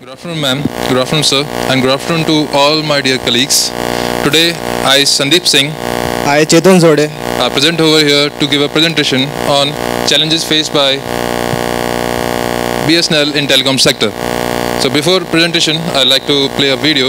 Good afternoon, ma'am. Good afternoon, sir. And good afternoon to all my dear colleagues. Today, I, Sandeep Singh, I, Chetan Zode. are present over here to give a presentation on challenges faced by BSNL in telecom sector. So before presentation, I'd like to play a video.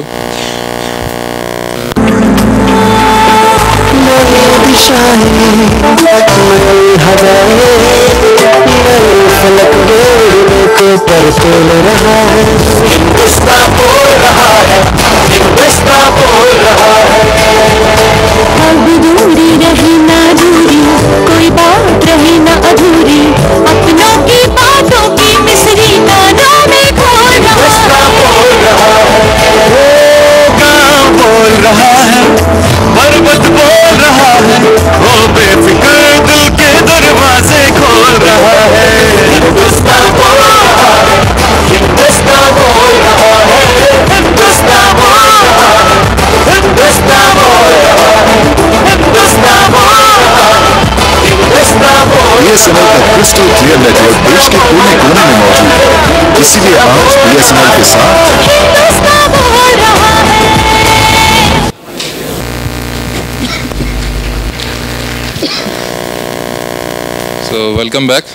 अब दूरी रही ना दूरी, कोई बात रही ना अधूरी, अपनों की बातों की मिसरी कानों में खोल रहा है, पर्वत बोल रहा है, वो बेफिक्र दिल के दरवाजे खोल रहा है। हिंदुस्तान बोल रहा है, हिंदुस्तान बोल रहा है, हिंदुस्तान बोल रहा है, हिंदुस्तान बोल रहा है, हिंदुस्तान बोल रहा है, हिंदुस्तान बोल। BSNL का क्रिस्टल क्लियर नेटवर्क देश के कोने कोने में मौजूद है, इसीलिए आज BSNL के साथ हिंदुस्तान बोल रहा है। So welcome back.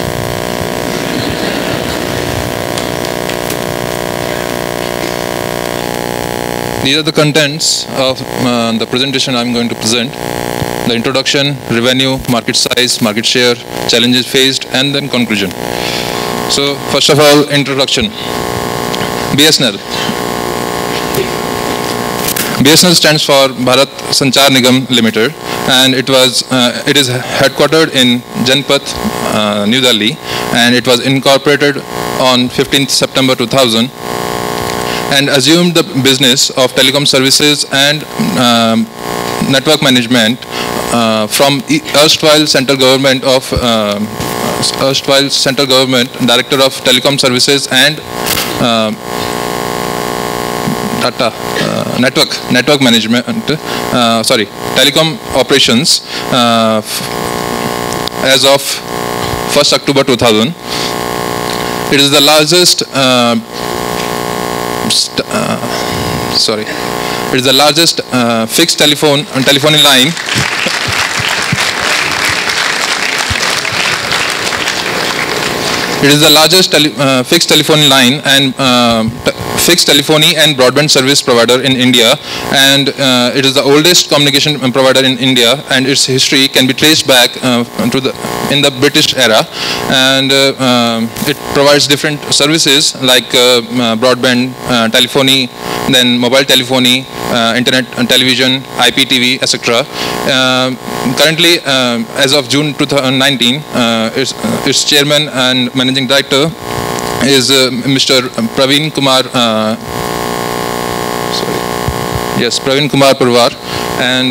These are the contents of the presentation I'm going to present. The introduction, revenue, market size, market share, challenges faced, and then conclusion. So first of all, introduction. BSNL. BSNL stands for Bharat Sanchar Nigam Limited, and it is headquartered in Janpath, New Delhi, and it was incorporated on 15th September 2000 and assumed the business of telecom services and network management from erstwhile central government director of telecom services and network management, telecom operations as of 1st October 2000. It is the largest fixed telephony line It is the largest fixed telephony line and fixed telephony and broadband service provider in India, and it is the oldest communication provider in India, and its history can be traced back in the British era, and it provides different services like broadband, telephony, then mobile telephony, internet and television, IPTV, etc. Currently, as of June 2019, its chairman and managing director is Mr. Praveen Kumar. Praveen Kumar Parwar, and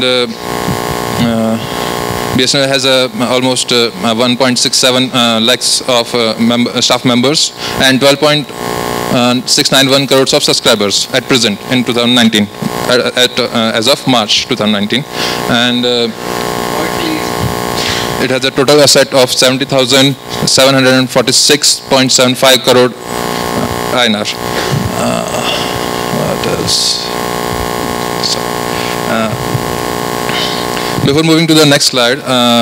BSNL has almost 1.67 lakhs of staff members and 12.691 crores of subscribers at present in 2019, as of March 2019, and it has a total asset of 70,746.75 crore INR. What else? Before moving to the next slide,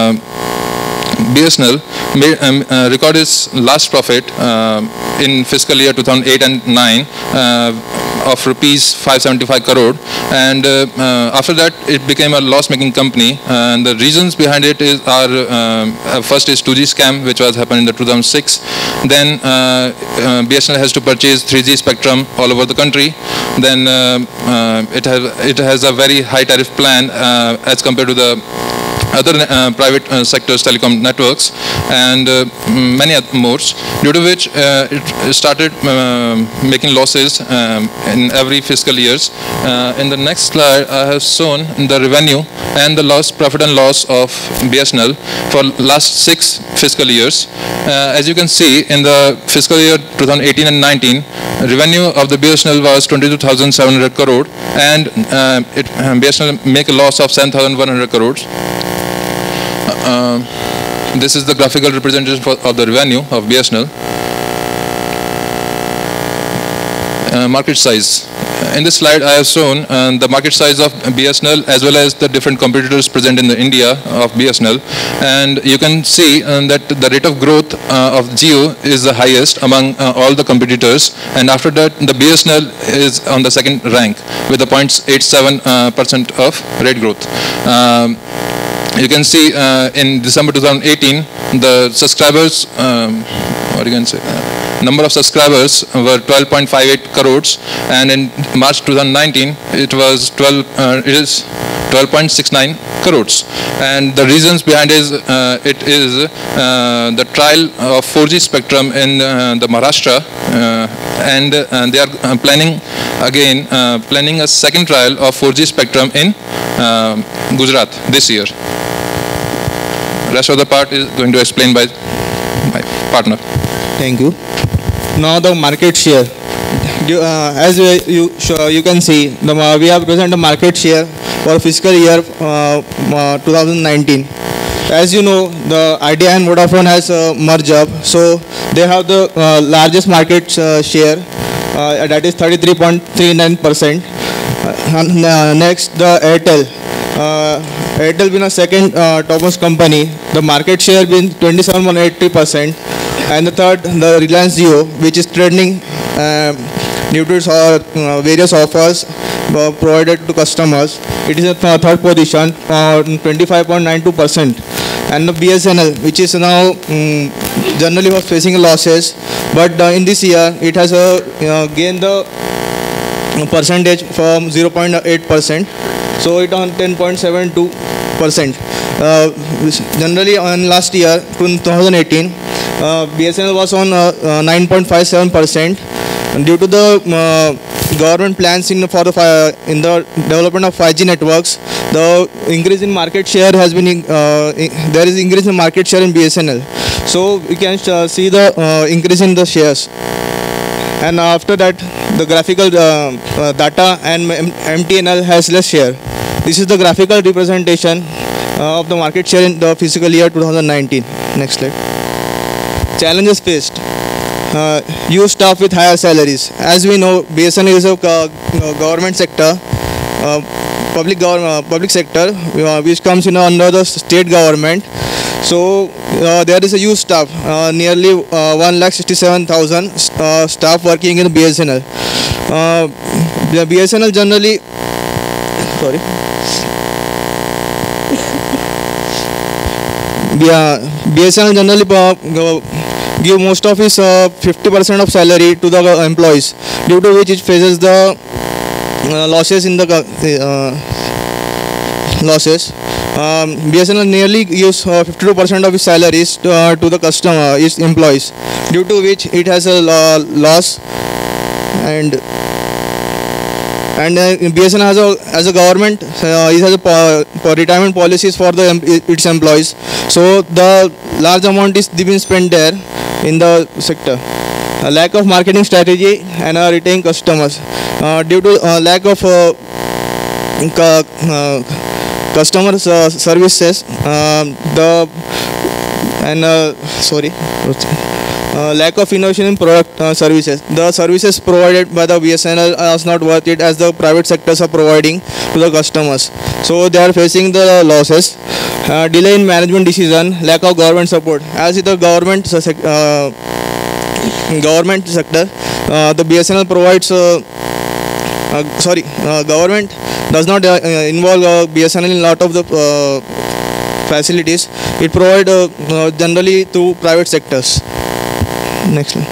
BSNL recorded its last profit in fiscal year 2008 and 9 of rupees 575 crore, and after that it became a loss-making company, and the reasons behind it are first is 2G scam, which was happened in the 2006. Then BSNL has to purchase 3G spectrum all over the country. Then it has a very high tariff plan as compared to the other private sectors telecom networks, and many more, due to which it started making losses in every fiscal years. In the next slide, I have shown the revenue and the profit and loss of BSNL for last 6 fiscal years. As you can see, in the fiscal year 2018 and 19, revenue of the BSNL was 22,700 crore, and BSNL make a loss of 7,100 crores. This is the graphical representation of the revenue of BSNL. market size. In this slide, I have shown the market size of BSNL as well as the different competitors present in the India of BSNL, and you can see that the rate of growth of Jio is the highest among all the competitors, and after that the BSNL is on the second rank with a 0.87% of rate growth. You can see in December 2018 the subscribers, what you can say, number of subscribers were 12.58 crores, and in March 2019 it is 12.69 crores. And the reasons behind is it is the trial of 4G spectrum in the Maharashtra, and they are planning a second trial of 4G spectrum in Gujarat this year. Rest of the part is going to explain by my partner. Thank you. Now the market share. As you can see, we have present the market share for fiscal year 2019. As you know, the Idea and Vodafone has merged up, so they have the largest market share, that is 33.39%. Next, the Airtel. Airtel being a second topmost company, the market share being 27.83%, and the third, the Reliance Jio, which is trending due to its various offers provided to customers. It is a third position, 25.92%, and the BSNL, which is now generally was facing losses, but in this year it has gained the percentage from 0.8%. So it on 10.72%. Generally on last year, 2018, BSNL was on 9.57%. Due to the government plans in the development of 5G networks, the increase in market share has been there is increase in market share in BSNL. So we can see the increase in the shares. And after that, the graphical data and MTNL has less share. This is the graphical representation of the market share in the fiscal year 2019. Next slide. Challenges faced. Youth staff with higher salaries. As we know, BSNL is a government sector, public sector, which comes under the state government. So there is a youth staff, nearly 1,67,000 staff working in BSNL. The BSNL generally, BSNL generally give most of its 50% of salary to the employees, due to which it faces the losses in the losses. BSNL nearly gives 52% of its salaries to the customer, its employees, due to which it has a loss. And BSNL as a government, it has a retirement policies for its employees. So the large amount is being spent there in the sector. A lack of marketing strategy and retaining customers due to lack of customer services. Lack of innovation in product services. The services provided by the BSNL are not worth it as the private sectors are providing to the customers. So they are facing the losses. Delay in management decision, lack of government support. As in the government sector, the BSNL provides. Government does not involve BSNL in a lot of the facilities. It provides generally through private sectors. Next slide.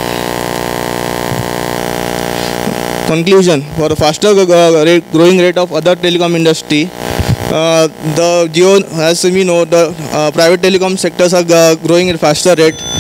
Conclusion: for the faster growing rate of other telecom industry, the Jio, as we know, the private telecom sectors are growing at faster rate.